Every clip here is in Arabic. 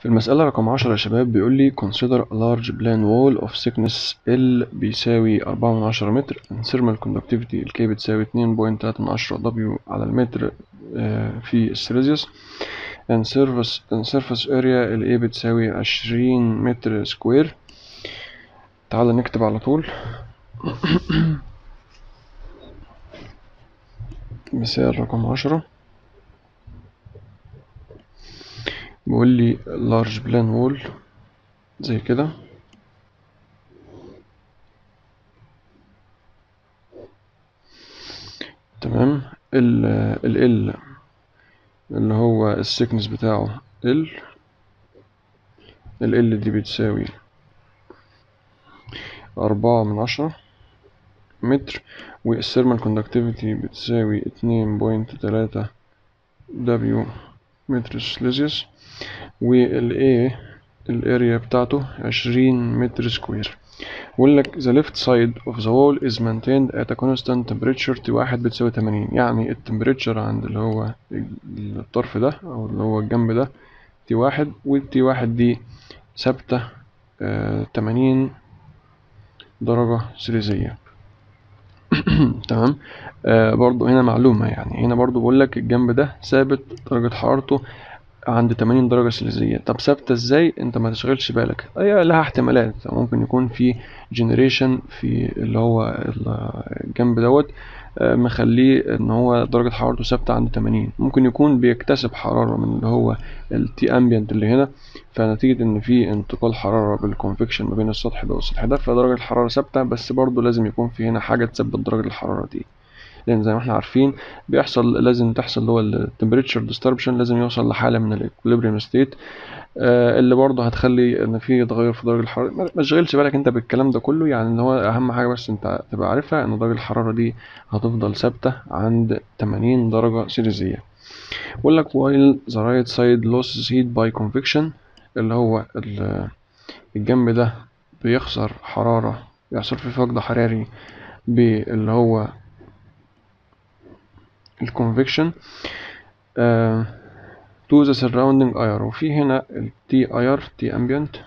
في المسألة رقم 10 يا شباب بيقول لي consider a large plane wall of thickness L بيساوي 4 من 10 متر and thermal conductivity ال K بتساوي 2.3 W على المتر في السيليزيوس and surface area ال A بتساوي 20 متر سكوير. تعال نكتب على طول. مثال رقم 10 بيقول لي large plane wall زي كده، تمام. ال L اللي هو السكنس بتاعه ال دي بتساوي 4 من 10 متر، والثيرمال كوندكتيفيتي بتساوي 2.3 دبليو متر سليزيوس، وال A الاريا بتاعته 20 متر سكوير. بيقول لك the left side of the wall is maintained at a constant temperature T1 بتساوي 80. يعني التمبريتشر عند اللي هو الطرف ده او اللي هو الجنب ده T1، والT1 دي ثابتة 80 درجة سيليزية. تمام. برضو هنا معلومة، يعني هنا برضو بقول لك الجنب ده ثابت درجة حرارته عند 80 درجة سيليزية. طب ثابتة ازاي؟ انت ما تشغلش بالك، هي لها احتمالات. ممكن يكون في جنريشن في اللي هو الجنب دوت مخليه ان هو درجة حرارته ثابتة عند 80. ممكن يكون بيكتسب حرارة من اللي هو التي امبيانت اللي هنا، فنتيجة ان في انتقال حرارة بالكونفكشن ما بين السطح ده والسطح ده، فدرجة الحرارة ثابتة. بس برضو لازم يكون في هنا حاجة تثبت درجة الحرارة دي، لان زي ما احنا عارفين لازم تحصل اللي هو التمبريتشر ديستربشن، لازم يوصل لحالة من الاكوليبريم ستيت اللي برضه هتخلي ان في تغير في درجه الحراره. ما تشغلش بالك انت بالكلام ده كله، يعني ان هو اهم حاجه بس انت تبقى عارفها ان درجه الحراره دي هتفضل ثابته عند 80 درجه سيليزيه. بقول لك while the right side loses heat by convection، اللي هو الجنب ده بيخسر حراره، بيحصل فيه فقد حراري باللي هو الكونفكشن to the surrounding air. وفي هنا ال T ambient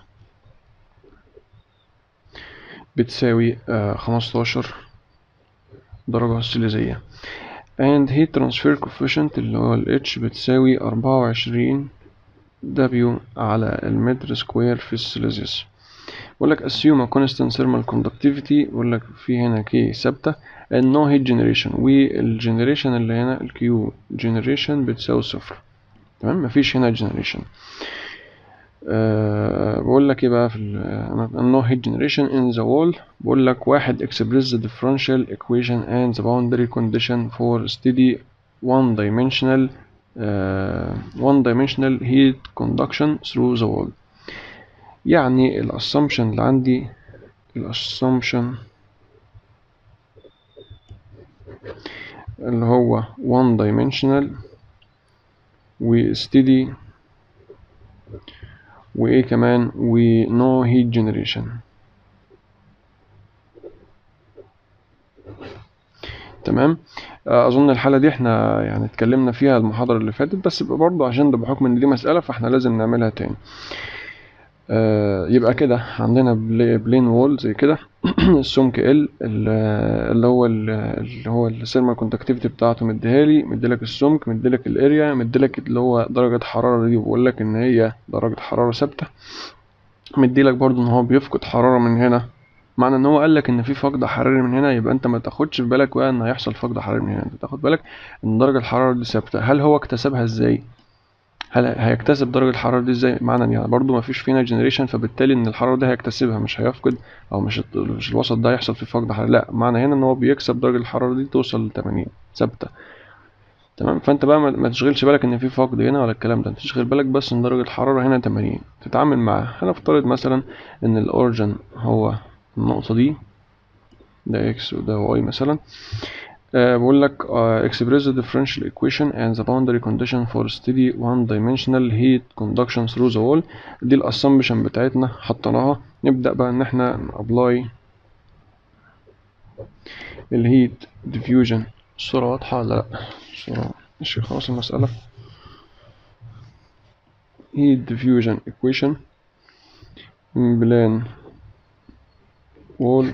بتساوي 15 درجة سيليزية and heat transfer coefficient اللي هو ال H بتساوي 24 W على المتر سكوير في السيليزيوس. بقول لك assume a constant thermal conductivity، بقول لك في هنا K ثابتة and no heat generation، والجنريشن اللي هنا ال Q generation بتساوي 0. تمام، مفيش هنا generation. بقول لك ايه بقى في no heat generation in the wall. بقول لك واحد express the differential equation and the boundary condition for steady one dimensional heat conduction through the wall. يعني الاسامبشن اللي عندي، الاسامبشن اللي هو one dimensional و steady وايه كمان و no heat generation. تمام. اظن الحاله دي احنا يعني اتكلمنا فيها المحاضره اللي فاتت، بس برضه عشان ده بحكم ان دي مساله فاحنا لازم نعملها تاني. يبقى كده عندنا بلين وول زي كده السمك ال اللي هو الثيرمال كوندكتيفيتي بتاعته مديلك السمك، مديلك الاريا، مديلك اللي هو درجه حراره دي، وبقول لك ان هي درجه حراره ثابته. مديلك برضو ان هو بيفقد حراره من هنا. معنى ان هو قالك ان في فقد حراري من هنا، يبقى انت ما تاخدش في بالك بقى ان هيحصل فقد حراري من هنا، انت تاخد بالك ان درجه الحراره دي ثابته. هل هو اكتسبها ازاي؟ هل هيكتسب درجه الحراره دي ازاي؟ معنى يعني برضو ما فيش فينا جنريشن، فبالتالي ان الحراره دي هيكتسبها، مش هيفقد، او مش الوسط ده هيحصل فيه فقد حراري. لا، معنى هنا ان هو بيكسب درجه الحراره دي توصل ل 80 ثابته. تمام. فانت بقى ما تشغلش بالك ان في فقد هنا ولا الكلام ده، انت تشغل بالك بس ان درجه الحراره هنا 80 تتعامل معاها. هنفترض مثلا ان الاوريجن هو النقطه دي، ده اكس وده واي مثلا. بقول لك express the differential equation and the boundary condition for steady one dimensional heat conduction through the wall. دي الاسامبشن بتاعتنا حطيناها. نبدا بقى ان احنا ابلاي الهيت ديفيوجن. الصوره واضحه ولا لا؟ الصوره ماشي. خلاص المساله heat diffusion equation بلان وول.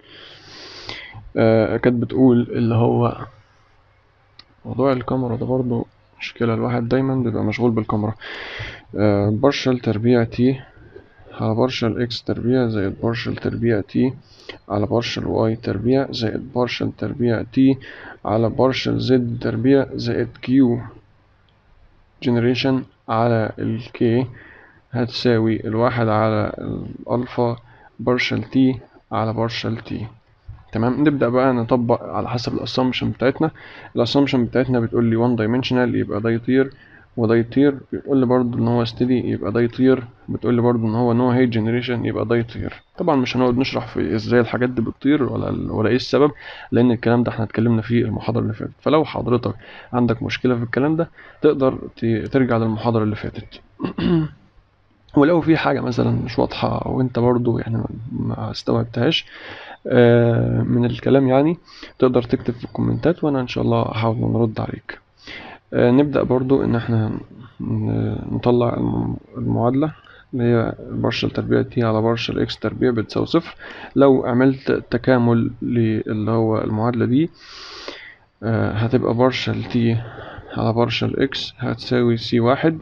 كانت بتقول اللي هو موضوع الكاميرا ده برضو مشكلة، الواحد دايما بيبقى مشغول بالكاميرا. بارشل تربيع تي على بارشل اكس تربيع زائد بارشل تربيع تي على بارشل واي تربيع زائد بارشل تربيع تي على بارشل زد تربيع زائد كيو جنريشن على الكي هتساوي الواحد على الألفا بارشل تي على بارشل تي. تمام. نبدأ بقى نطبق على حسب الاسامبشن بتاعتنا. الاسامبشن بتاعتنا بتقول لي 1 dimensional يبقى ده يطير وده يطير، بتقول لي برضو ان هو steady يبقى ده يطير، بتقول لي برضو ان هو no heat generation يبقى ده يطير. طبعا مش هنقعد نشرح في ازاي الحاجات دي بتطير ولا ايه السبب، لان الكلام ده احنا اتكلمنا فيه المحاضرة اللي فاتت. فلو حضرتك عندك مشكلة في الكلام ده تقدر ترجع للمحاضرة اللي فاتت. ولو في حاجة مثلا مش واضحة او انت برضو يعني ما استوعبتهاش من الكلام يعني، تقدر تكتب في الكومنتات وانا ان شاء الله هحاول نرد عليك. نبدأ برضو ان احنا نطلع المعادلة اللي هي بارشل تربيع تي على بارشل اكس تربيع بتساوي صفر. لو عملت تكامل اللي هو المعادلة دي هتبقى بارشل تي على بارشل اكس هتساوي سي واحد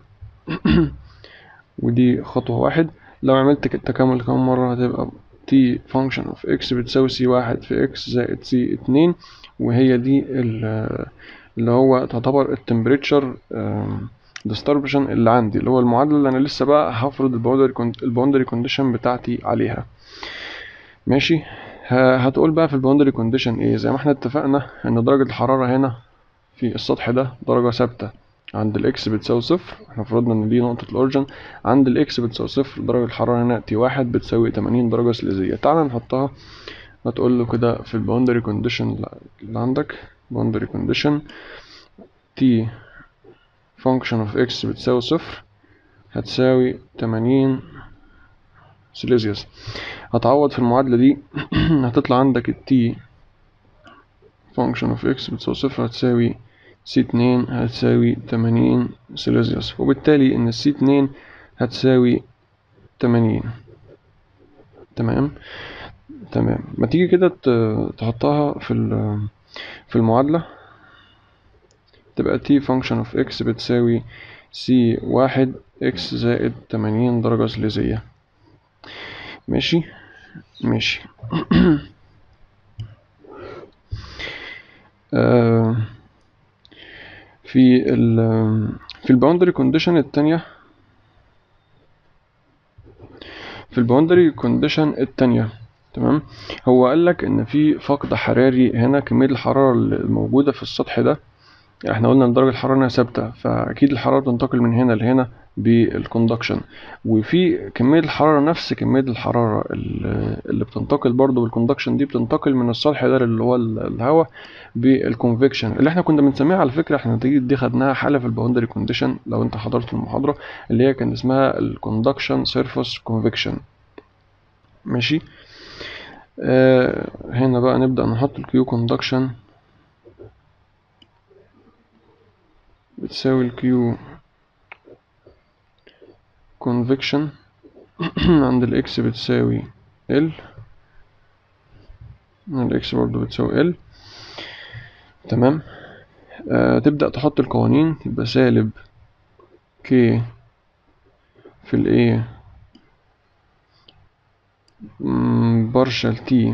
ودي خطوة واحد. لو عملت التكامل كمان مرة هتبقى t function of x بتساوي c واحد في x زائد c اتنين، وهي دي اللي هو تعتبر التمبريتشر distribution اللي عندي، اللي هو المعادلة اللي أنا لسه بقى هفرض الباوندري كونديشن بتاعتي عليها. ماشي. هتقول بقى في الباوندري كونديشن ايه؟ زي ما احنا اتفقنا ان درجة الحرارة هنا في السطح ده درجة ثابتة عند الاكس بتساوي صفر، احنا فرضنا ان دي نقطة الاوريجن. عند الاكس بتساوي صفر درجة الحرارة هنا تي واحد بتساوي 80 درجة سليزية. تعال نحطها. هتقول له كده في الباوندري كونديشن اللي عندك باوندري كونديشن تي فانكشن اوف اكس بتساوي صفر هتساوي 80 سيليزيوس. هتعوض في المعادلة دي هتطلع عندك التي فانكشن اوف اكس بتساوي صفر هتساوي سي اتنين هتساوي 80 سيليزيوس، وبالتالي ان السي اتنين هتساوي 80. تمام. ما تيجي كده تحطها في المعادلة تبقى t function of x بتساوي c واحد x زائد 80 درجة سليزية. ماشي. في الباوندري كونديشن التانية تمام. هو قالك ان في فقد حراري هنا، كمية الحرارة الموجودة في السطح ده احنا قلنا ان درجة الحرارة هنا ثابتة، فاكيد الحرارة بتنتقل من هنا لهنا بالكوندكشن، وفي كمية الحرارة نفس كمية الحرارة اللي بتنتقل برضو بالكوندكشن دي بتنتقل من السطح ده اللي هو الهواء بالكونفكشن اللي احنا كنا بنسميها. على فكرة احنا دي خدناها حالة في الباوندري كونديشن لو انت حضرت المحاضرة، اللي هي كان اسمها الكوندكشن سيرفيس كونفكشن. ماشي. هنا بقى نبدأ نحط الكيو كوندكشن بتساوي الكيو convection عند الاكس بتساوي ال، عند الاكس برضو بتساوي ال. تمام. تبدأ تحط القوانين، يبقى سالب كي في الايه بارشل تي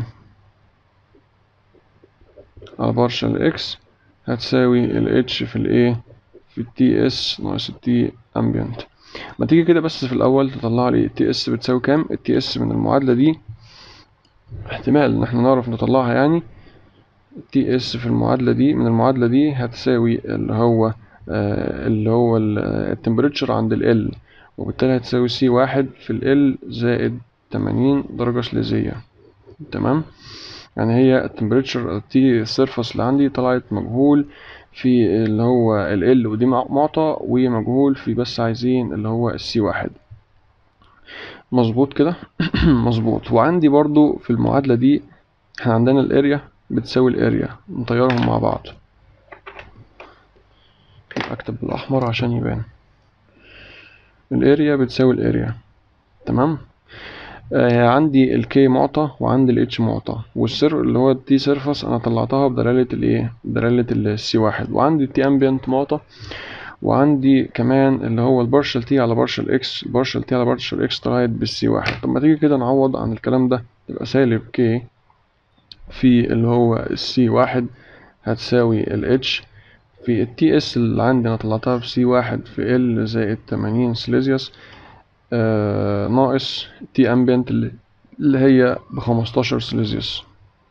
على بارشل اكس هتساوي الاتش في الايه في التي اس ناقص التي امبيانت. ما تيجي كده بس في الاول تطلع لي التي اس بتساوي كام. التي اس من المعادلة دي احتمال ان احنا نعرف نطلعها يعني. تي اس في المعادلة دي من المعادلة دي هتساوي اللي هو التمبريتشر عند ال، وبالتالي هتساوي سي واحد في ال زائد 80 درجة سليزية. تمام. يعني هي التمبريتشر تي السيرفس اللي عندي طلعت مجهول في اللي هو ال ودي معطى، ومجهول في بس عايزين اللي هو السي واحد. مظبوط كده. مظبوط. وعندي برضو في المعادلة دي احنا عندنا الاريا بتساوي الاريا، نطيرهم مع بعض. اكتب بالاحمر عشان يبان. الاريا بتساوي الاريا. تمام. عندي الكي معطى وعندي الاتش معطى، والسر اللي هو التي سيرفس انا طلعتها بدلالة الايه، بدلالة السي واحد، وعندي التي امبيانت معطى، وعندي كمان اللي هو البارشل تي على بارشل اكس، البارشل تي على بارشل اكس طلعت بالسي واحد. طب ما تيجي كده نعوض عن الكلام ده، تبقى سالب كي في اللي هو السي واحد هتساوي الاتش في التي اس اللي عندي انا طلعتها بسي واحد في ال زائد 80 سيليزيوس ناقص تي امبيانت اللي هي ب15 سيليزيوس.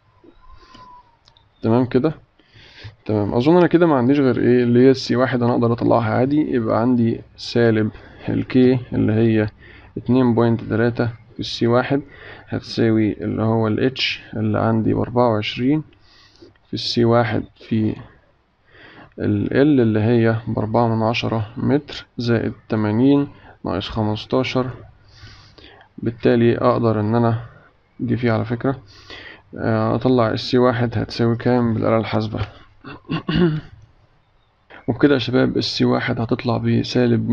تمام كده. تمام، اظن انا كده ما عنديش غير ايه اللي هي السي واحد، انا اقدر اطلعها عادي. يبقى عندي سالب الكي اللي هي 2.3 في السي واحد هتساوي اللي هو الاتش اللي عندي ب24 في السي واحد في ال اللي هي ب4 من 10 متر زائد 80 ناقص 15. بالتالي اقدر ان انا دي فيه على فكرة اطلع السي واحد هتساوي كام بالآلة الحاسبة. وبكده يا شباب السي واحد هتطلع بسالب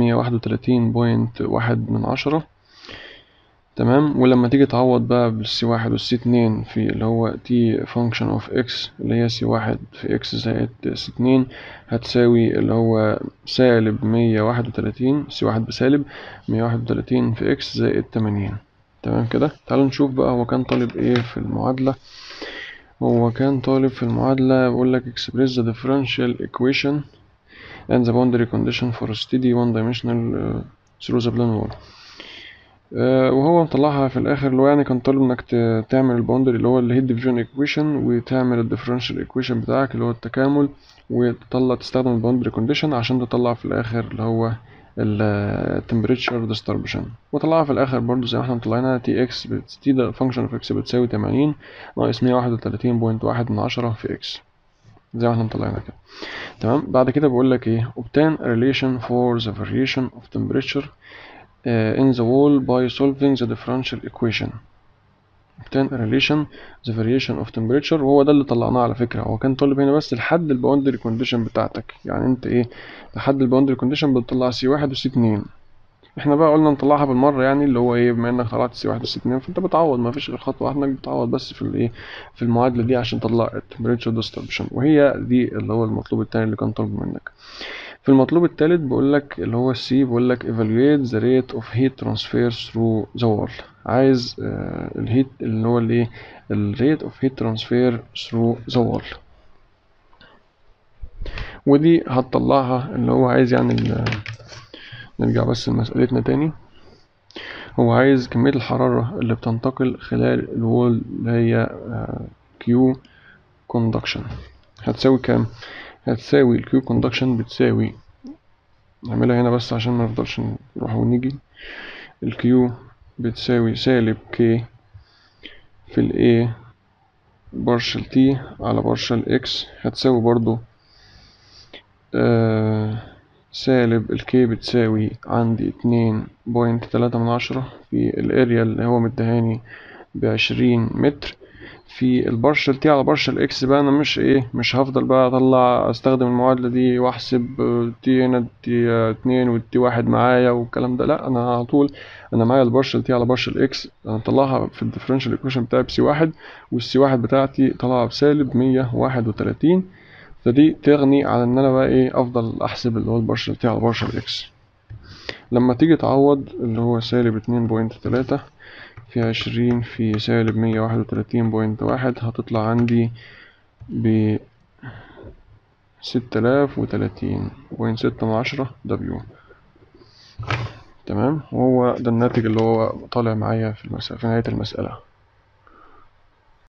131.1. تمام. ولما تيجي تعوض بقى بالسي واحد والسي اتنين في اللي هو تي فانكشن اوف اكس اللي هي سي واحد في اكس زائد سي اتنين هتساوي اللي هو سالب 131، سي واحد بسالب 131 في اكس زائد 80. تمام كده. تعالوا نشوف بقى هو كان طالب ايه في المعادلة. هو كان طالب في المعادلة بيقول لك express the differential equation and the boundary condition for a steady one dimensional through the plane wall. وهو مطلعها في الاخر اللي هو يعني كان طالب انك تعمل الباوندري اللي هو الهيت ديفيجن ايكويشن، وتعمل الديفرنشال ايكويشن بتاعك اللي هو التكامل، وتطلع تستخدم الباوندري كونديشن عشان تطلع في الاخر اللي هو التمبريتشر ديستربشن. وطلعها في الاخر برضو زي ما احنا مطلعينها تي اكس تي ده فانكشن اوف اكس بتساوي 80 ناقص 131.1 في اكس زي ما احنا مطلعينها كده. تمام. بعد كده بقول لك ايه obtain a relation for the variation of temperature in the wall by solving the differential equation. obtain a relation the variation of temperature، وهو ده اللي طلعناه على فكرة. هو كان طالب هنا بس لحد الباوندري كونديشن بتاعتك، يعني انت ايه لحد الباوندري كونديشن بتطلع سي واحد وسي اتنين. احنا بقى قلنا نطلعها بالمرة، يعني اللي هو ايه بما انك طلعت سي واحد وسي اتنين فانت بتعوض، ما فيش غير خطوة واحدة انك بتعوض بس في الايه في المعادلة دي عشان تطلع التمبريتشر ديستربشن، وهي دي اللي هو المطلوب التاني اللي كان طالب منك. في المطلوب الثالث بقول لك اللي هو السي بقول لك evaluate the rate of heat transfer through the wall. عايز الهيت اللي هو الايه الريت of heat transfer through the wall، ودي هتطلعها اللي هو عايز يعني نرجع بس لمسألتنا تاني. هو عايز كمية الحرارة اللي بتنتقل خلال الوول اللي هي Q conduction هتساوي كام؟ هتساوي الكيو كوندكشن بتساوي، نعملها هنا بس عشان ما نفضلش نروح ونيجي. الكيو بتساوي سالب كي في الاي بارشل تي على بارشل اكس هتساوي برضو سالب الكي بتساوي عندي 2.3 في الاريا اللي هو مدهاني ب20 متر في البارشل تي على بارشل اكس. بقى انا مش هفضل بقى اطلع استخدم المعادله دي واحسب تي هنا تي 2 والتي 1 معايا والكلام ده، لا انا على طول انا معايا البارشل تي على بارشل اكس انا مطلعها في الديفرنشال ايكويشن بتاعي بسي واحد، والسي واحد بتاعتي طالعه بسالب 131. فدي تغني على ان انا بقى افضل احسب اللي هو البارشل تي على بارشل اكس. لما تيجي تعوض اللي هو سالب 2.3 في 20 في سالب 131.1 هتطلع عندي ب 6030.6 دبليو. تمام. وهو ده الناتج اللي هو طالع معايا في نهاية المسألة.